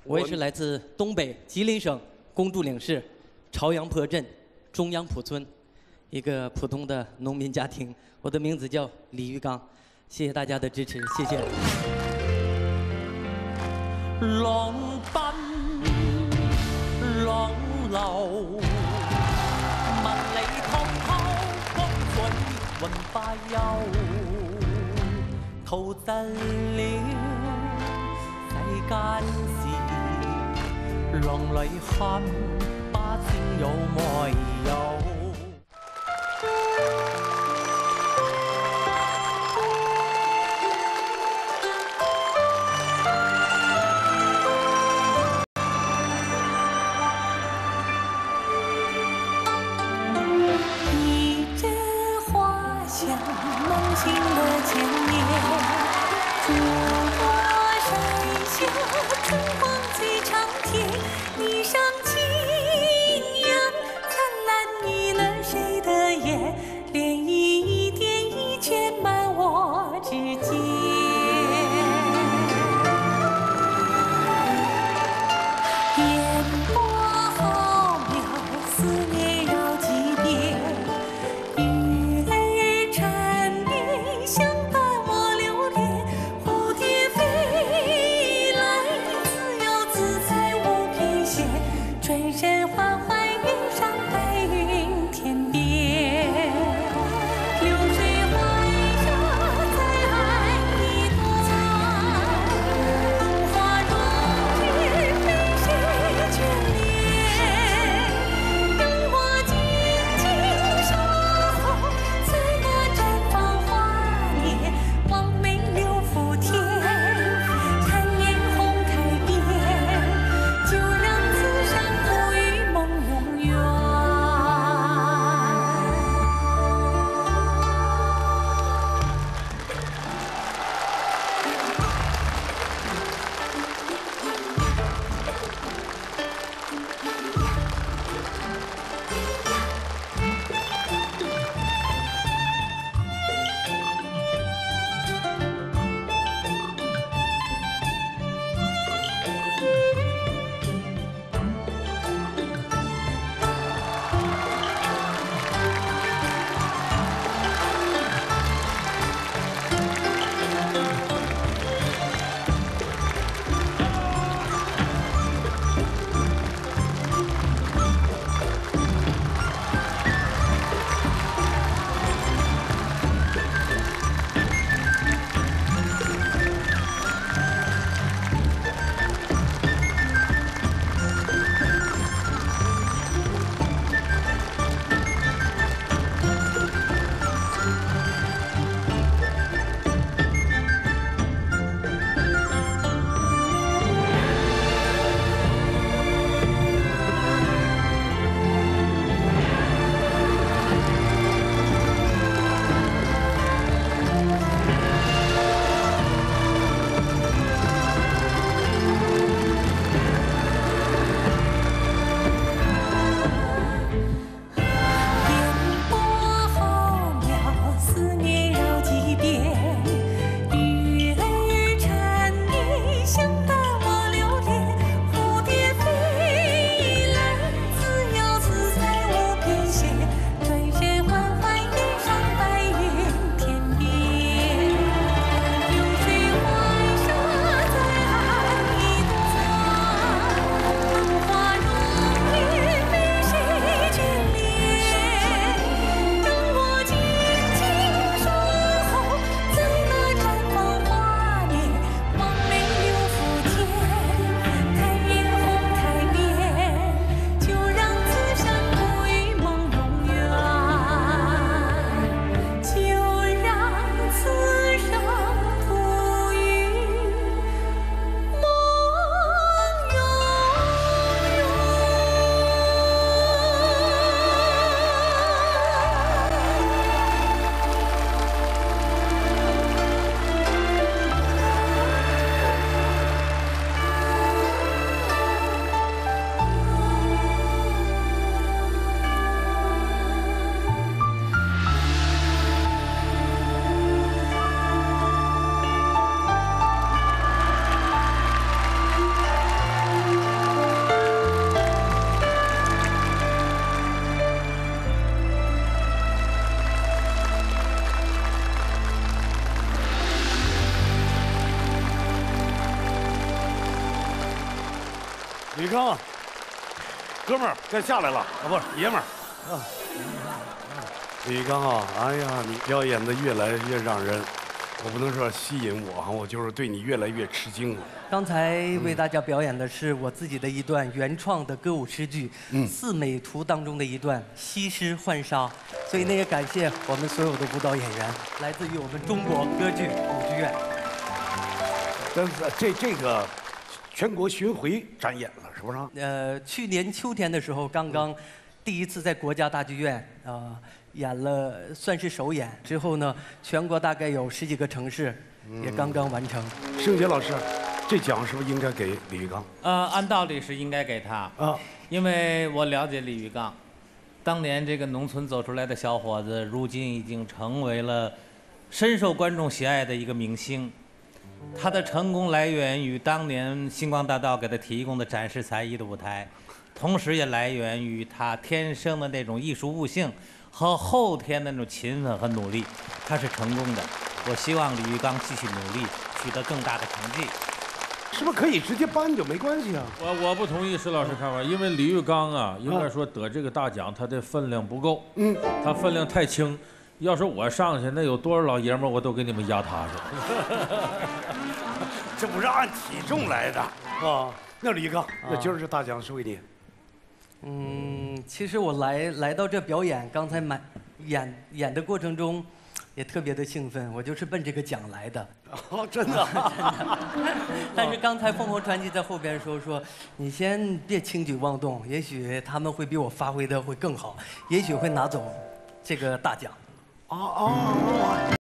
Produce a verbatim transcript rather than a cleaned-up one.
我也是来自东北吉林省公主岭市朝阳坡镇中央铺村，一个普通的农民家庭。我的名字叫李玉刚，谢谢大家的支持，谢谢。 浪奔浪流，萬里滔滔江水雲化悠，淘盡了世間事，浪裏看百姓有沒有？ 李刚，哥们儿该下来了啊，不是爷们儿啊。李刚啊，哎呀，你表演的越来越让人，我不能说吸引我哈，我就是对你越来越吃惊了。 刚才为大家表演的是我自己的一段原创的歌舞诗句，嗯，四美图当中的一段西施浣纱，所以呢也感谢我们所有的舞蹈演员，来自于我们中国歌剧舞剧院。 但是这这个全国巡回展演了，是不是？ 呃，去年秋天的时候，刚刚第一次在国家大剧院啊、呃、演了，算是首演。之后呢，全国大概有十几个城市，也刚刚完成。 盛杰老师，这奖是不是应该给李玉刚？ 呃，按道理是应该给他啊，因为我了解李玉刚，当年这个农村走出来的小伙子，如今已经成为了深受观众喜爱的一个明星。他的成功来源于当年星光大道给他提供的展示才艺的舞台，同时也来源于他天生的那种艺术悟性和后天的那种勤奋和努力，他是成功的。我希望李玉刚继续努力，取得更大的成绩。 是不是可以直接颁就没关系啊？ 我我不同意石老师看法，因为李玉刚啊，应该说得这个大奖，他的分量不够，嗯，他分量太轻。要是我上去，那有多少老爷们儿我都给你们压塌去。 这不是按体重来的啊？那李刚，那今儿这大奖是为你。 嗯，其实我来来到这表演，刚才满演演的过程中，也特别的兴奋，我就是奔这个奖来的。 哦，真的， 真的。但是刚才凤凰传奇在后边说说，你先别轻举妄动，也许他们会比我发挥的会更好，也许会拿走这个大奖。 哦哦。